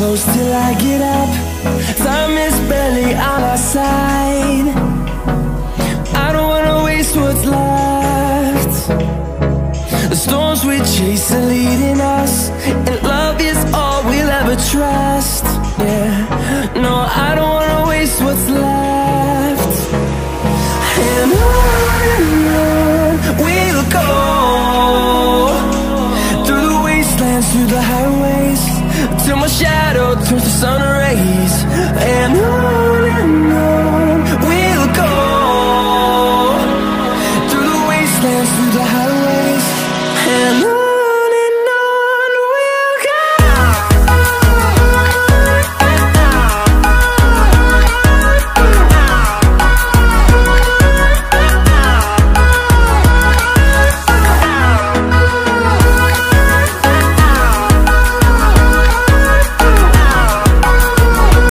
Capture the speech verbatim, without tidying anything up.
close till I get up. Time is barely on our side. I don't wanna waste what's left. The storms we chase are leading